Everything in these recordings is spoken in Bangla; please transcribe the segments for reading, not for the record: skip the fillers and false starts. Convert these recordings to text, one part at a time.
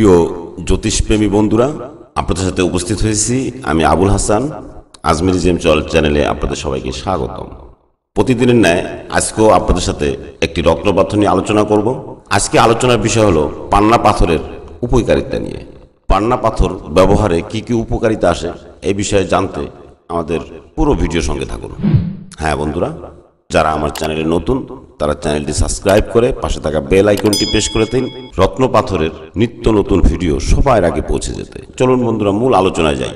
প্রিয় জ্যোতিষপ্রেমী বন্ধুরা, আপনাদের সাথে উপস্থিত হয়েছি আমি আবুল হাসান। আজমেরি জেমস ওয়ার্ল্ড চ্যানেলে আপনাদের সবাইকে স্বাগতম। প্রতিদিনের ন্যায় আজকেও আপনাদের সাথে একটি রত্নপাথর নিয়ে আলোচনা করব। আজকে আলোচনার বিষয় হলো পান্না পাথরের উপকারিতা নিয়ে। পান্না পাথর ব্যবহারে কি কি উপকারিতা আসে এই বিষয়ে জানতে আমাদের পুরো ভিডিওর সঙ্গে থাকুন। হ্যাঁ বন্ধুরা, যারা আমার চ্যানেলে নতুন তারা চ্যানেলটি সাবস্ক্রাইব করে পাশে থাকা বেল আইকনটি প্রেস করে দিন, রত্ন পাথরের নিত্য নতুন ভিডিও সবার আগে পৌঁছে যেতে। চলুন বন্ধুরা, মূল আলোচনায় যাই।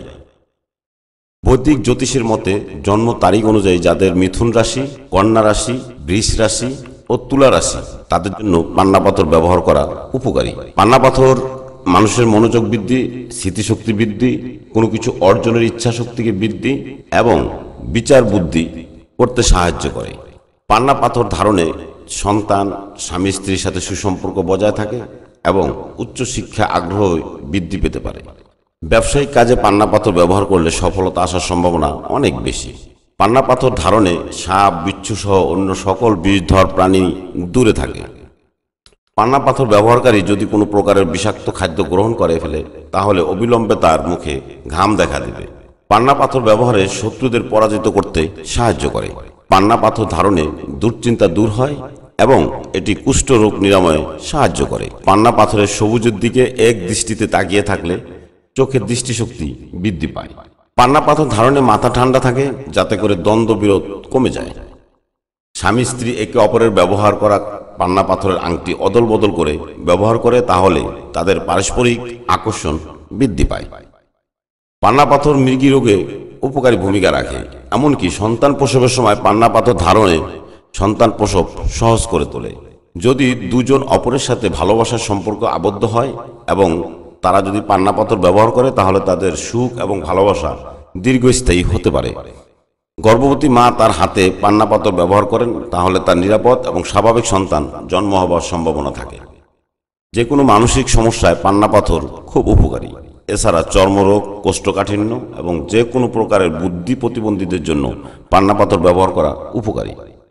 বৈদিক জ্যোতিষের মতে জন্ম তারিখ অনুযায়ী যাদের মিথুন রাশি, কন্যা রাশি, বৃষ রাশি ও তুলা রাশি তাদের জন্য পান্না পাথর ব্যবহার করা উপকারী। পান্না পাথর মানুষের মনোযোগ বৃদ্ধি, স্মৃতিশক্তি বৃদ্ধি, কোনো কিছু অর্জনের ইচ্ছা শক্তিকে বৃদ্ধি এবং বিচার বুদ্ধি করতে সাহায্য করে। পান্না পাথর ধারণে সন্তান, স্বামী স্ত্রীর সাথে সুসম্পর্ক বজায় থাকে এবং উচ্চশিক্ষা আগ্রহ বৃদ্ধি পেতে পারে। ব্যবসায়িক কাজে পান্না পাথর ব্যবহার করলে সফলতা আসার সম্ভাবনা অনেক বেশি। পান্না পাথর ধারণে সাপ, বিচ্ছু সহ অন্য সকল বিষধর প্রাণী দূরে থাকে। পান্না পাথর ব্যবহারকারী যদি কোনো প্রকারের বিষাক্ত খাদ্য গ্রহণ করে ফেলে তাহলে অবিলম্বে তার মুখে ঘাম দেখা দেবে। পান্না পাথর ব্যবহারে শত্রুদের পরাজিত করতে সাহায্য করে। পান্না পাথর ধারণে দুশ্চিন্তা দূর হয় এবং এটি কুষ্ঠ রোগ নিরাময়ে সাহায্য করে। পান্না পাথরের সবুজের দিকে এক দৃষ্টিতে তাকিয়ে থাকলে চোখের দৃষ্টিশক্তি বৃদ্ধি পায়। পান্না পাথর ধারণে মাথা ঠান্ডা থাকে যাতে করে দ্বন্দ্ব বিরোধ কমে যায়। স্বামী স্ত্রী একে অপরের ব্যবহার করা পান্না পাথরের আংটি অদল বদল করে ব্যবহার করে তাহলে তাদের পারস্পরিক আকর্ষণ বৃদ্ধি পায়। পান্না পাথর মৃগী রোগে উপকারী ভূমিকা রাখে। এমনকি সন্তান প্রসবের সময় পান্না পাথর ধারণে সন্তান প্রসব সহজ করে তোলে। যদি দুজন অপরের সাথে ভালোবাসার সম্পর্ক আবদ্ধ হয় এবং তারা যদি পান্না পাথর ব্যবহার করে তাহলে তাদের সুখ এবং ভালোবাসা দীর্ঘস্থায়ী হতে পারে। গর্ভবতী মা তার হাতে পান্না পাথর ব্যবহার করেন তাহলে তার নিরাপদ এবং স্বাভাবিক সন্তান জন্ম হবার সম্ভাবনা থাকে। যে কোনো মানসিক সমস্যায় পান্না পাথর খুব উপকারী। এছাড়া চর্মরোগ, কোষ্ঠকাঠিন্য এবং যে কোনো প্রকারের বুদ্ধি প্রতিবন্ধীদের জন্য পান্না পাথর ব্যবহার করা উপকারী।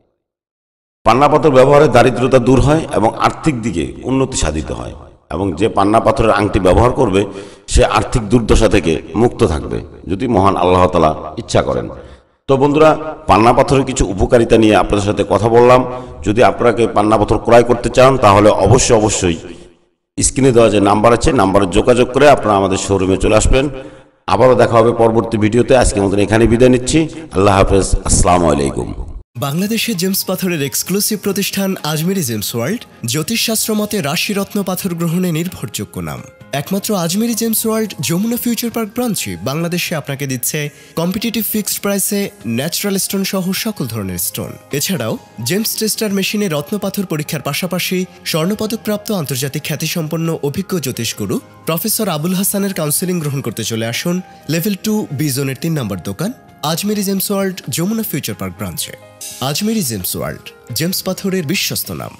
পান্না পাথর ব্যবহারে দারিদ্রতা দূর হয় এবং আর্থিক দিকে উন্নতি সাধিত হয় এবং যে পান্না পাথরের আংটি ব্যবহার করবে সে আর্থিক দুর্দশা থেকে মুক্ত থাকবে যদি মহান আল্লাহ তাআলা ইচ্ছা করেন। তো বন্ধুরা, পান্না পাথরের কিছু উপকারিতা নিয়ে আপনাদের সাথে কথা বললাম। যদি আপনাকে পান্না পাথর ক্রয় করতে চান তাহলে অবশ্যই স্ক্রিনে দেওয়া যে নাম্বার আছে নাম্বারে যোগাযোগ করে আপনারা আমাদের শোরুমে চলে আসবেন। আবারও দেখা হবে পরবর্তী ভিডিওতে। আজকের মতন এখানে বিদায় নিচ্ছি। আল্লাহ হাফেজ, আসসালামু আলাইকুম। বাংলাদেশে জেমস পাথরের এক্সক্লুসিভ প্রতিষ্ঠান আজমেরি জেমস ওয়ার্ল্ড জ্যোতিষশাস্ত্র মতে রাশিরত্ন পাথর গ্রহণে নির্ভরযোগ্য নাম। একমাত্র Ajmeri gems world Jamuna future park ব্রাঞ্চে বাংলাদেশে আপনাকে দিচ্ছে কম্পিটিটিভ ফিক্সড প্রাইসে ন্যাচারাল স্টোন সহ সকল ধরনের স্টোন। এছাড়াও জেমস টেস্টার মেশিনে রত্নপাথর পরীক্ষার পাশাপাশি স্বর্ণপদকপ্রাপ্ত আন্তর্জাতিক খ্যাতিসম্পন্ন অভিজ্ঞ জ্যোতিষগুরু প্রফেসর আবুল হাসানের কাউন্সেলিং গ্রহণ করতে চলে আসুন লেভেল 2 বি জোনের 3 নম্বর দোকান Ajmeri gems world Jamuna future park ব্রাঞ্চে। আজমেরি জেমস ওয়ার্ল্ড, জেমস পাথরের বিশ্বস্ত নাম।